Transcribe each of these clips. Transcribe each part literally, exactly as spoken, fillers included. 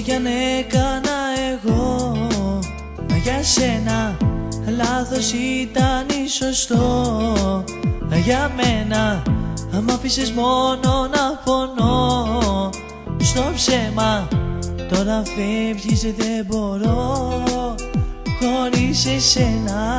κι αν έκανα εγώ για σένα, λάθος ήταν ή σωστό. Για μένα μ' άφησες μόνο να πονώ στο ψέμα. Τώρα φεύγεις, δεν μπορώ χωρίς εσένα.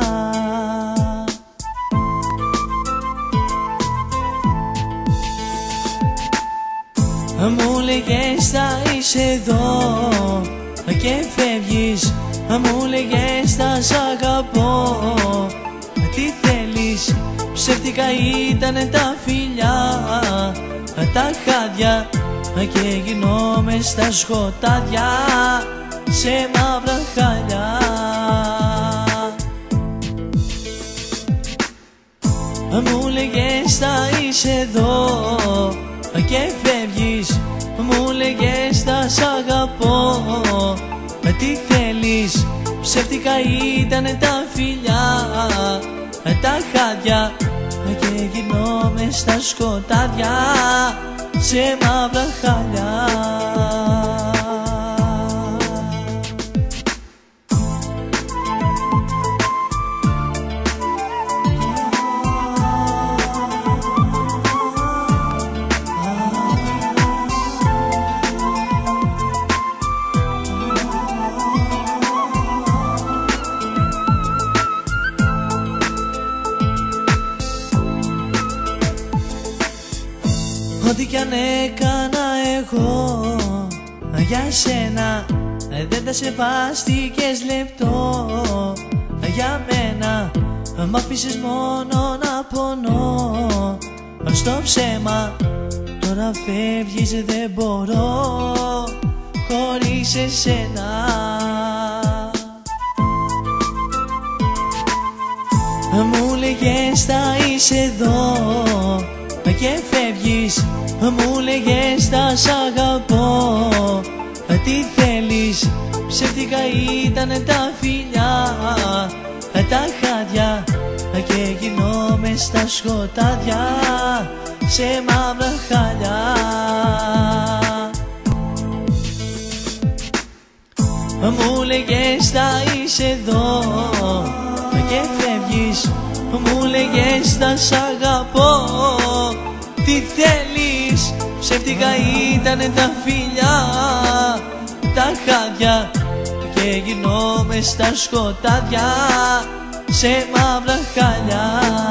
Μου λέγες θα είσαι εδώ και φεύγεις, μου λέγες θα σ' αγαπώ. Τι θέλεις, ψεύτικα ήτανε τα φιλιά, τα χάδια και γινόμαι στα σκοτάδια σε μαύρα χαλιά. Μου λέγες θα είσαι εδώ και φεύγεις, μου λέγες θα σ' αγαπώ. Τι θέλεις, ψεύτικα ήτανε τα φιλιά, τα χάδια και γινόμαι στα σκοτάδια σε μαύρα χαλιά. Ό,τι κι αν έκανα εγώ για σένα, δεν τα σεβάστηκες λεπτό. Για μένα μ' άφησες μόνο να πονώ στο ψέμα. Τώρα φεύγεις, δεν μπορώ χωρίς εσένα. Μου λέγες θα είσαι εδώ και φεύγεις, μου λέγες θα σ' αγαπώ. Τι θέλεις, ψεύτικα ήτανε τα φιλιά, τα χάδια και γινόμαι στα σκοτάδια σε μαύρα χαλιά. Μου λέγες θα είσαι εδώ και φεύγεις, μου λέγες θα σ' αγαπώ. Τι θέλεις, ψεύτικα ήτανε τα φιλιά, τα χάδια και γινόμαι στα σκοτάδια σε μαύρα χαλιά.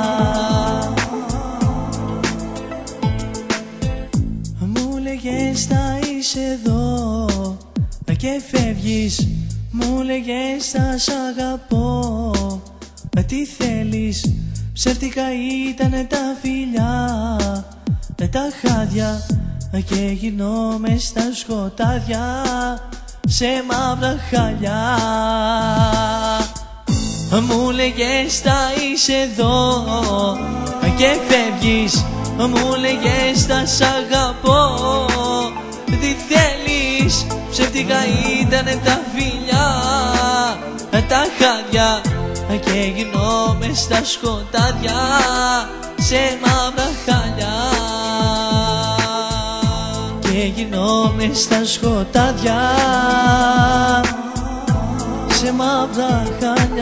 Μου λέγες θα είσαι εδώ και φεύγεις, μου λέγες θα σ' αγαπώ. Τι θέλεις, ψεύτικα ήτανε τα φιλιά, τα χάδια και γινόμαι στα σκοτάδια σε μαύρα χαλιά. Μου λέγες θα είσαι εδώ και φεύγεις, μου λέγες θα σ' αγαπώ. Τι θέλεις, ψεύτικα ήτανε τα φιλιά, τα χάδια και γινόμαι στα σκοτάδια σε μαύρα χαλιά. Και γινόμαι στα σκοτάδια σε μαύρα χαλιά.